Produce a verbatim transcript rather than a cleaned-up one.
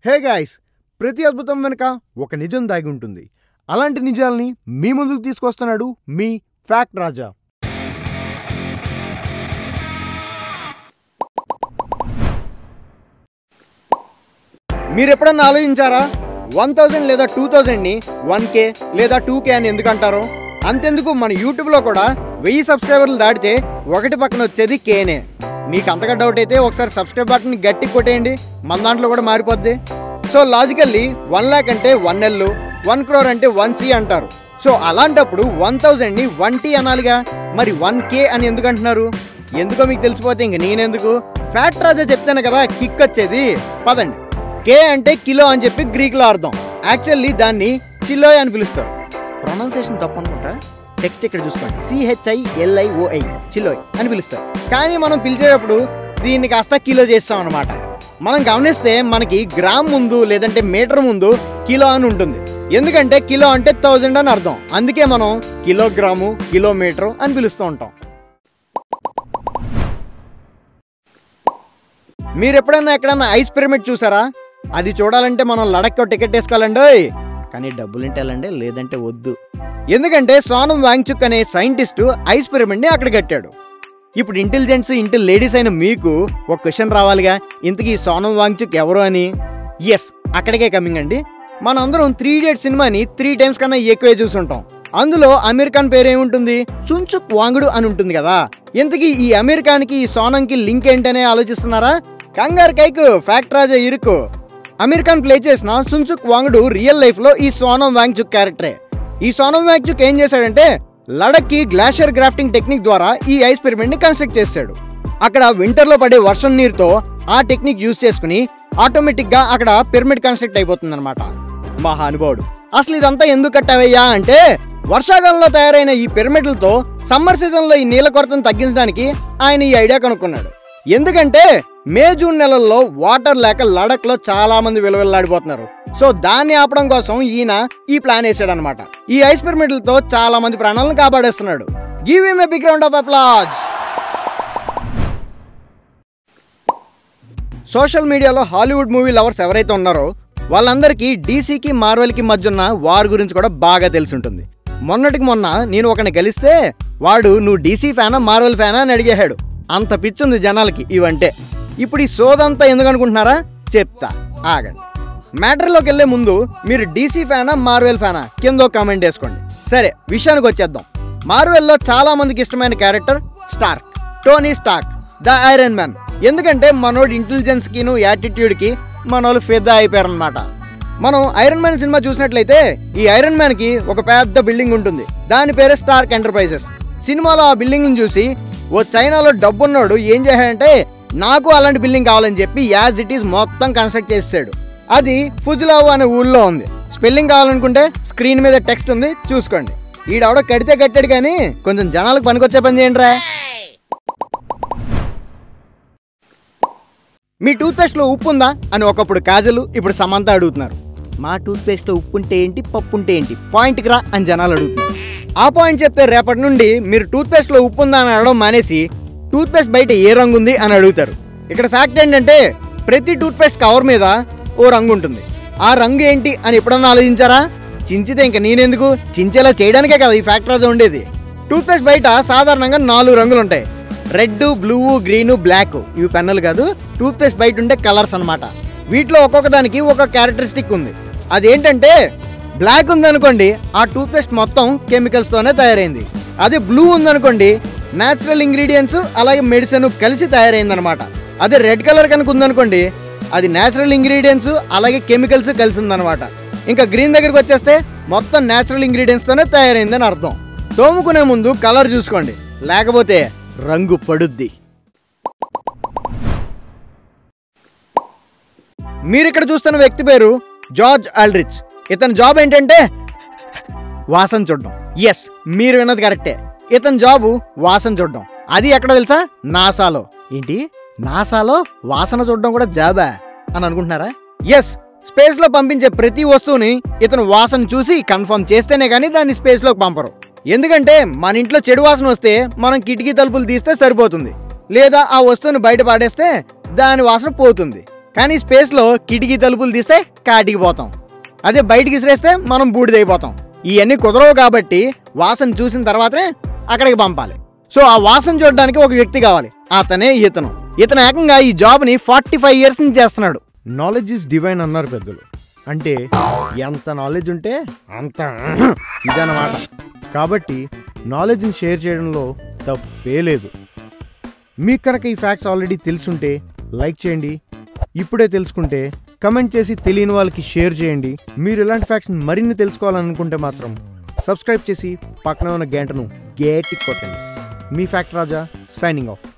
Hey guys, ప్రతి అద్భుతం వెనుక ఒక నిజం దాగి ఉంటుంది. అలాంటి నిజాల్ని మీ ముందుకు తీసుకొస్తున్నాడు మీ ఫ్యాక్ట్ రాజా. మీరు ఎప్పుడన్నా ఆలోచించారా వన్ థౌజండ్ లేదా టూ థౌజండ్ని వన్ కే లేదా టూ కే అని ఎందుకు అంటారో? అంతెందుకు మన యూట్యూబ్లో కూడా వెయ్యి సబ్స్క్రైబర్లు దాటితే ఒకటి పక్కన వచ్చేది కేనే. మీకు అంతగా డౌట్ అయితే ఒకసారి సబ్స్క్రైబ్ బటన్ గట్టి కొట్టేయండి, మన దాంట్లో కూడా మారిపోద్ది. సో లాజికల్లీ వన్ ల్యాక్ అంటే వన్ ఎల్, వన్ క్రోర్ అంటే వన్ సి అంటారు. సో అలాంటప్పుడు వన్ థౌజండ్ని వన్ టీ అనాలిగా, మరి వన్ కే అని ఎందుకు అంటున్నారు? ఎందుకో మీకు తెలిసిపోతే ఇంక నేనెందుకు, ఫ్యాక్ట్ రాజా చెప్తాను కదా కిక్ వచ్చేది. పదండి. కే అంటే కిలో అని చెప్పి గ్రీక్లో అర్థం. యాక్చువల్లీ దాన్ని చిలోయ్ అని పిలుస్తారు. ప్రొనౌన్సియేషన్ తప్పు అనుకుంటా, టెక్స్ట్ ఇక్కడ చూసుకోండి, సిహెచ్ఐఎల్ఐఓఐ చిలోయ్ అని పిలుస్తారు. కానీ మనం పిలిచేటప్పుడు దీన్ని కాస్త కిలో చేస్తాం అనమాట. మనం గమనిస్తే మనకి గ్రామ్ ముందు లేదంటే మీటర్ ముందు కిలో అని ఉంటుంది. ఎందుకంటే కిలో అంటే థౌజండ్ అని అర్థం. అందుకే మనం కిలోగ్రాము, కిలోమీటరు అని పిలుస్తూ ఉంటాం. మీరు ఎప్పుడన్నా ఎక్కడన్నా ఐస్ పిరమిడ్ చూసారా? అది చూడాలంటే మనం లడఖ్కి టికెట్ వేసుకోవాలండి. కానీ డబ్బులు ఇంటాలండి, లేదంటే వద్దు. ఎందుకంటే సోనం వాంగ్చుక్ అనే సైంటిస్టు ఐస్ పిరమిడ్ని అక్కడ కట్టాడు. ఇప్పుడు ఇంటెలిజెన్స్ ఇంటిల్ లేడీస్ అయిన మీకు ఒక క్వశ్చన్ రావాలిగా, ఇంతకీ సోనం వాంగ్చుక్ ఎవరు అని. ఎస్, అక్కడికే కమింగ్ అండి. మనందరం త్రీ ఇడియట్స్ సినిమాని త్రీ టైమ్స్ కన్నా ఎక్కువే చూసుంటాం. అందులో అమీర్ ఖాన్ పేరు ఏముంటుంది? సున్చుక్ వాంగుడు అని ఉంటుంది కదా. ఇంతకీ ఈ అమీర్ ఖాన్కి ఈ సోనంకి లింక్ ఏంటనే ఆలోచిస్తున్నారా? కంగారు కైకు, ఫ్యాక్ట్ రాజా ఇరుకు. అమీర్ ఖాన్ ప్లే చేసిన సున్చుక్ వాంగుడు రియల్ లైఫ్ లో ఈ సోనం వాంగ్చుక్ క్యారెక్టరే. ఈ సోనం వాంగ్చుక్ ఏం చేశాడంటే లడక్ కి గ్లాషియర్ గ్రాఫ్టింగ్ టెక్నిక్ ద్వారా ఈ ఐస్ పిరమిడ్ ని కన్స్ట్రక్ట్ చేశాడు. అక్కడ వింటర్ లో పడే వర్షం నీరుతో ఆ టెక్నిక్ యూజ్ చేసుకుని ఆటోమేటిక్ గా అక్కడ పిరమిడ్ కన్స్ట్రక్ట్ అయిపోతుంది అనమాట. మహానుభావుడు. అసలు ఇదంతా ఎందుకు కట్టావయ్యా అంటే, వర్షాకాలంలో తయారైన ఈ పిరమిడ్లతో సమ్మర్ సీజన్ లో ఈ నీళ్ళ కొరతను తగ్గించడానికి ఆయన ఈ ఐడియా కనుక్కున్నాడు. ఎందుకంటే మే జూన్ నెలల్లో వాటర్ లేక లడక్ లో చాలా మంది విలువెల్లాడిపోతున్నారు. సో దాన్ని ఆపడం కోసం ఈయన ఈ ప్లాన్ వేసాడు అనమాట. ఈ ఐస్ పిరమిడ్లతో చాలా మంది ప్రాణాలను కాపాడేస్తున్నాడు. Give him a big round of applause. Social మీడియాలో హాలీవుడ్ మూవీ లవర్స్ ఎవరైతే ఉన్నారో వాళ్ళందరికీ డీసీకి మార్వెల్కి మధ్య ఉన్న వార్ గురించి కూడా బాగా తెలిసి ఉంటుంది. మొన్నటికి మొన్న నేను ఒకరిని కలిస్తే వాడు నువ్వు డీసీ ఫ్యానా మార్వెల్ ఫ్యానా అని అడిగేశాడు. అంత పిచ్చుంది జనాలకి ఇవంటే. ఇప్పుడు ఈ సోదంతా ఎందుకు అనుకుంటున్నారా? చెప్తా, ఆగండి. మ్యాటర్లోకి వెళ్లే ముందు మీరు డీసీ ఫ్యానా మార్వెల్ ఫ్యానా కింద కామెంట్ వేసుకోండి. సరే, విషయానికి వచ్చేద్దాం. మార్వెల్లో చాలా మందికి ఇష్టమైన character Stark, Tony Stark, the Iron Man. ఎందుకంటే మనోడి ఇంటెలిజెన్స్ కిను యాటిట్యూడ్ కి మనోళ్ళు ఫిదా అయిపోయారనమాట. మనం ఐరన్ మ్యాన్ సినిమా చూసినట్లయితే ఈ ఐరన్ మ్యాన్ కి ఒక పెద్ద బిల్డింగ్ ఉంటుంది. దాని పేరే స్టార్క్ ఎంటర్ప్రైజెస్. సినిమాలో ఆ బిల్డింగ్ ని చూసి ఓ చైనాలో డబ్బున్నాడు ఏం చేశాడంటే నాకు అలాంటి బిల్డింగ్ కావాలని చెప్పి యాజ్ ఇట్ ఈస్ మొత్తం కన్స్ట్రక్ట్ చేసాడు. అది ఫుజిలావు అనే ఊళ్ళో ఉంది. స్పెల్లింగ్ కావాలనుకుంటే స్క్రీన్ మీద టెక్స్ట్ ఉంది, చూసుకోండి. ఈడవడ కడితే కట్టాడు కానీ కొంచెం జనాలకు పనికొచ్చే పని చేయండి రా. మీ టూత్ పేస్ట్ లో ఉప్పు ఉందా అని ఒకప్పుడు కాజలు, ఇప్పుడు సమంత అడుగుతున్నారు. మా టూత్ పేస్ట్ లో ఉప్పు ఉంటే ఏంటి, పప్పు ఉంటే ఏంటి, పాయింట్కి రా అని జనాలు అడుగుతున్నారు. ఆ పాయింట్ చెప్తే రేపటి నుండి మీరు టూత్ పేస్ట్ లో ఉప్పు ఉందా అని అడగడం మానేసి టూత్ పేస్ట్ బయట ఏ రంగు ఉంది అని అడుగుతారు. ఇక్కడ ఫ్యాక్ట్ ఏంటంటే ప్రతి టూత్ పేస్ట్ కవర్ మీద ఓ రంగు ఉంటుంది. ఆ రంగు ఏంటి అని ఎప్పుడన్నా ఆలోచించారా? చించితే ఇంకా నేనెందుకు, చించేలా చేయడానికే కదా ఈ ఫ్యాక్ట్ రాజా ఉండేది. టూత్ పేస్ట్ బయట సాధారణంగా నాలుగు రంగులు ఉంటాయి. Red, blue, green, black. ఇవి పెన్నులు కాదు, టూత్ పేస్ట్ బయట ఉండే కలర్స్ అనమాట. వీటిలో ఒక్కొక్క దానికి ఒక క్యారెక్టరిస్టిక్ ఉంది. అదేంటంటే బ్లాక్ ఉందనుకోండి ఆ టూత్ పేస్ట్ మొత్తం కెమికల్స్ తోనే తయారైంది. అదే బ్లూ ఉందనుకోండి న్యాచురల్ ఇంగ్రీడియంట్స్ అలాగే మెడిసిన్ కలిసి తయారైందనమాట. అదే రెడ్ కలర్ కనుక ఉందనుకోండి అది న్యాచురల్ ఇంగ్రీడియంట్స్ అలాగే కెమికల్స్ కలిసి ఉందనమాట. ఇంకా గ్రీన్ దగ్గరికి వచ్చేస్తే మొత్తం న్యాచురల్ ఇంగ్రీడియంట్స్ తోనే తయారైందని అర్థం. తోముకునే ముందు కలర్ చూసుకోండి, లేకపోతే రంగు పడుద్ది. మీరిక్కడ చూస్తున్న వ్యక్తి పేరు జార్జ్ ఆల్డ్రిచ్. ఇతని జాబ్ ఏంటంటే వాసన చూడడం. ఎస్, మీరు విన్నది కరెక్టే. ఇతని జాబు వాసన చూడడం. అది ఎక్కడ తెలుసా? నాసాలో. ఏంటి, నాసాలో వాసన చూడడం కూడా జాబా అని అనుకుంటున్నారా? ఎస్, స్పేస్ లో పంపించే ప్రతి వస్తువుని ఇతను వాసన చూసి కన్ఫర్మ్ చేస్తేనే కానీ దాన్ని స్పేస్ లోకి పంపరు. ఎందుకంటే మన ఇంట్లో చెడు వాసన వస్తే మనం కిటికీ తలుపులు తీస్తే సరిపోతుంది, లేదా ఆ వస్తువుని బయట పాడేస్తే దాని వాసన పోతుంది. కానీ స్పేస్లో కిటికీ తలుపులు తీస్తే కాటికి పోతాం, అదే బయటికి విసిరేస్తే మనం బూడిదైపోతాం. ఇవన్నీ కుదరవు కాబట్టి వాసన చూసిన తర్వాతనే అక్కడికి పంపాలి. సో ఆ వాసన చూడడానికి ఒక వ్యక్తి కావాలి, అతనే ఇతను. ఇతను ఏకంగా ఈ జాబ్ని ఫార్టీ ఫైవ్ ఇయర్స్ నుంచి చేస్తున్నాడు. నాలెడ్జ్ ఇస్ డివైన్ అన్నారు పెద్దలు. అంటే ఎంత నాలెడ్జ్ ఉంటే అంత ఇదన్నమాట. కాబట్టి నాలెడ్జ్ని షేర్ చేయడంలో తప్పే లేదు. మీకు కనుక ఈ ఫ్యాక్ట్స్ ఆల్రెడీ తెలుసుంటే లైక్ చేయండి, ఇప్పుడే తెలుసుకుంటే కమెంట్ చేసి తెలియని వాళ్ళకి షేర్ చేయండి. మీరు ఇలాంటి ఫ్యాక్ట్స్ మరిన్ని తెలుసుకోవాలనుకుంటే మాత్రం సబ్స్క్రైబ్ చేసి పక్కన ఉన్న గంటను గేటి కొట్టండి. మీ ఫ్యాక్ట్ రాజా సైనింగ్ ఆఫ్.